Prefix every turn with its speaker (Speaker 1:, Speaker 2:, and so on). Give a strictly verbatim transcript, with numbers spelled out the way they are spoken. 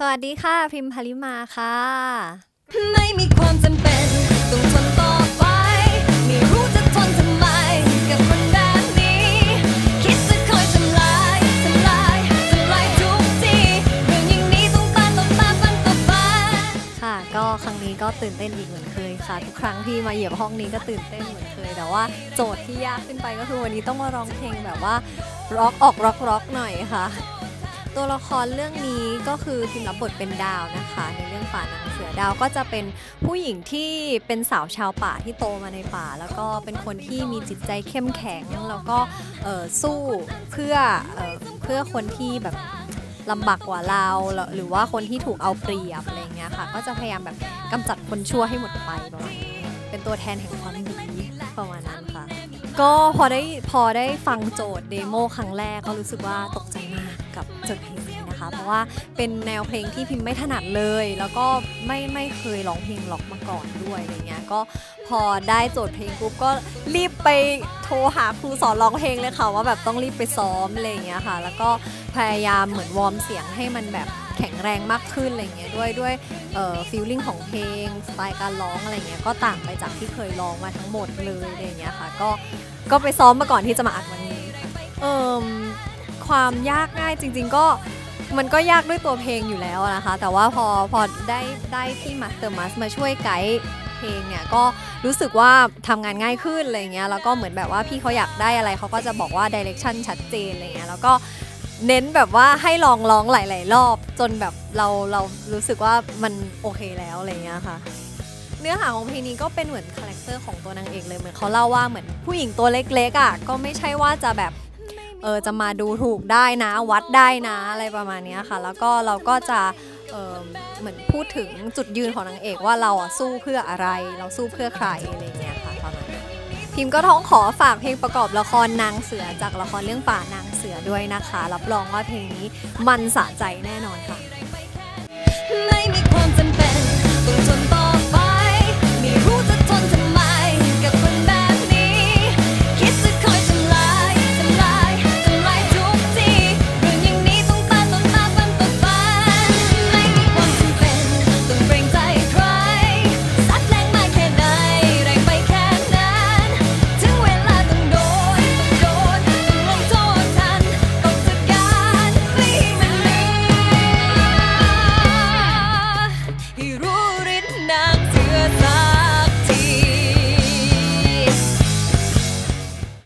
Speaker 1: วัสดีค่ะพิมพ์พลิมาค่ะ
Speaker 2: ไม่มีความจำเป็นต้องทนต่อไปไม่รู้จะทนทำไมกับคนแบบนี้คิดจะคอยทำลายทำลายทำลายทุกทีเรื่องอย่างนี้ต้องตามต้องตามฟันต่อไป
Speaker 1: ค่ะก็ครั้งนี้ก็ตื่นเต้นอีกเหมือนเคยค่ะทุกครั้งที่มาเหยียบห้องนี้ก็ตื่นเต้นเหมือนเคยแต่ว่าโจทย์ที่ยากขึ้นไปก็คือวันนี้ต้องมาร้องเพลงแบบว่าร็อกออกร็อกร็อกหน่อยค่ะตัวละครเรื่องนี้ก็คือพิมรับบทเป็นดาวนะคะในเรื่องป่านางเสือดาวก็จะเป็นผู้หญิงที่เป็นสาวชาวป่าที่โตมาในป่าแล้วก็เป็นคนที่มีจิตใจเข้มแข็งแล้วก็สู้เพื่อเพื่อคนที่แบบลำบากกว่าเราหรือว่าคนที่ถูกเอาเปรียบอะไรเงี้ยค่ะก็จะพยายามแบบกำจัดคนชั่วให้หมดไปประมาณนี้เป็นตัวแทนแห่งความดีประมาณนั้นค่ะก็พอได้พอได้ฟังโจทย์เดโมครั้งแรกก็รู้สึกว่าตกใจมากกับโจทย์เพลงนี้นะคะเพราะว่าเป็นแนวเพลงที่พิมไม่ถนัดเลยแล้วก็ไม่ไม่เคยร้องเพลงล็อกมาก่อนด้วยอะไรเงี้ยก็พอได้โจทย์เพลงปุ๊บก็รีบไปโทรหาครูสอนร้องเพลงเลยค่ะว่าแบบต้องรีบไปซ้อมอะไรเงี้ยค่ะแล้วก็พยายามเหมือนวอร์มเสียงให้มันแบบแข็งแรงมากขึ้นอะไรเงี้ยด้วยด้วยเอ่อฟีลลิ่งของเพลงสไตล์การร้องอะไรเงี้ยก็ต่างไปจากที่เคยร้องมาทั้งหมดเลยอะไรเงี้ยค่ะก็ก็ไปซ้อมมาก่อนที่จะมาอัดวันนี้เอ่อความยากง่ายจริงๆก็มันก็ยากด้วยตัวเพลงอยู่แล้วนะคะแต่ว่าพอพอได้ได้พี่มาสเตอร์มัสมาช่วยไกด์เพลงเนี่ยก็รู้สึกว่าทำงานง่ายขึ้นอะไรเงี้ยแล้วก็เหมือนแบบว่าพี่เขาอยากได้อะไรเขาก็จะบอกว่าดิเรกชันชัดเจนอะไรเงี้ยแล้วก็เน้นแบบว่าให้ลองร้องหลายๆรอบจนแบบเราเรารู้สึกว่ามันโอเคแล้วอะไรเงี้ยค่ะเนื้อหาของเพลงนี้ก็เป็นเหมือนคาแรคเตอร์ของตัวนางเอกเลยเหมือนเขาเล่าว่าเหมือนผู้หญิงตัวเล็กๆอ่ะก็ไม่ใช่ว่าจะแบบเออจะมาดูถูกได้นะวัดได้นะอะไรประมาณนี้ค่ะแล้วก็เราก็จะเออเหมือนพูดถึงจุดยืนของนางเอกว่าเราอ่ะสู้เพื่ออะไรเราสู้เพื่อใครอะไรเงี้ยค่ะประมาณนี้พิมก็ท้องขอฝากเพลงประกอบละครนางเสือจากละครเรื่องป่านางเสือด้วยนะคะรับรองว่าเพลงนี้มันสะใจแน่นอนค่ะ
Speaker 2: ไม่มีความจำเป็นต้องทนต่อไปไม่รู้จะทนทำไมกับคนแบบนี้คิดจะคอยทำลายทำลายทำลายทุกทีเรื่องอย่างนี้ต้องตามต้องตามฟันต่อฟันไม่มีความจำเป็นต้องเกรงใจใครซัดแรงมากแค่ไหนแรงไปแค่นั้นถึงเวลาต้องโดนต้องโดนต้องลงโทษทันต้องจัดการไม่ให้มันเหลือให้รู้ฤทธิ์นาง